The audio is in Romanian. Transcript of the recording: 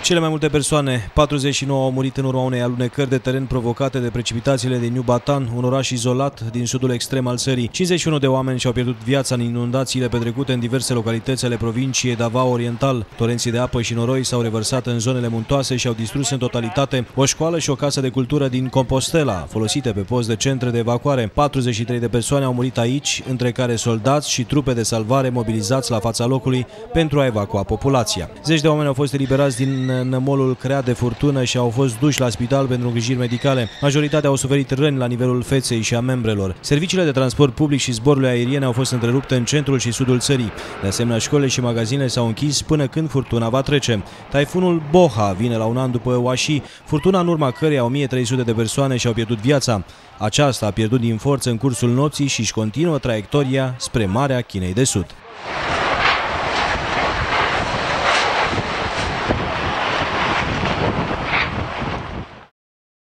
Cele mai multe persoane, 49, au murit în urma unei alunecări de teren provocate de precipitațiile din New Batan, un oraș izolat din sudul extrem al țării. 51 de oameni și-au pierdut viața în inundațiile petrecute în diverse localități ale provinciei Davao Oriental. Torenții de apă și noroi s-au revărsat în zonele muntoase și au distrus în totalitate o școală și o casă de cultură din Compostela, folosite pe post de centre de evacuare. 43 de persoane au murit aici, între care soldați și trupe de salvare mobilizați la fața locului pentru a evacua populația. Zeci de oameni au fost eliberați din nămolul creat de furtună și au fost duși la spital pentru îngrijiri medicale. Majoritatea au suferit răni la nivelul feței și a membrelor. Serviciile de transport public și zborurile aeriene au fost întrerupte în centrul și sudul țării. De asemenea, școlile și magazinele s-au închis până când furtuna va trece. Taifunul Boha vine la un an după Washi, furtuna în urma căreia 1300 de persoane și-au pierdut viața. Aceasta a pierdut din forță în cursul nopții și își continuă traiectoria spre Marea Chinei de Sud.